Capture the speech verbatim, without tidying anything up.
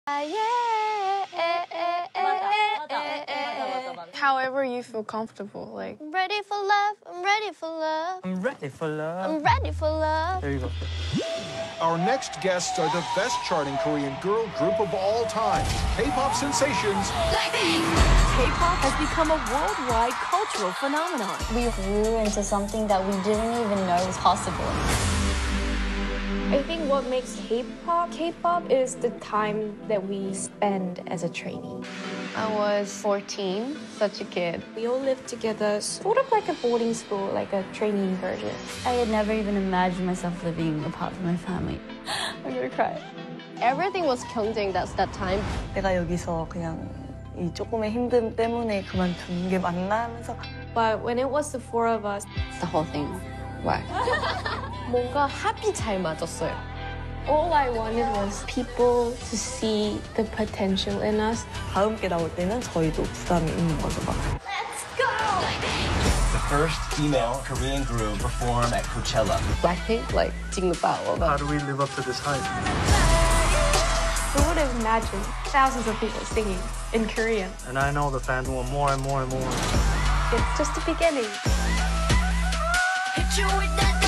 However you feel comfortable, like. I'm ready for love, I'm ready for love. I'm ready for love. I'm ready for love. There you go. Our next guests are the best charting Korean girl group of all time, K-pop sensations. K-pop has become a worldwide cultural phenomenon. We grew into something that we didn't even know was possible. I think what makes K-pop K-pop is the time that we spend as a trainee. I was fourteen, such a kid. We all lived together, sort of like a boarding school, like a trainee version. I had never even imagined myself living apart from my family. I'm gonna cry. Everything was 경쟁 that's that time. 내가 여기서 그냥 이 조금의 힘듦 때문에 그만둔 게 맞나 하면서. But when it was the four of us, The whole thing worked. 뭔가 합이 잘 맞았어요. all I wanted was people to see the potential in us. 다음 게 나올 때는 저희도 부담이 있는 거죠. 막. The first female Korean group perform at Coachella. Blackpink, like, 징그바오. How do we live up to this hype? Who would have imagined thousands of people singing in Korean? And I know the fans want more and more and more. It's just the beginning. Hit you with that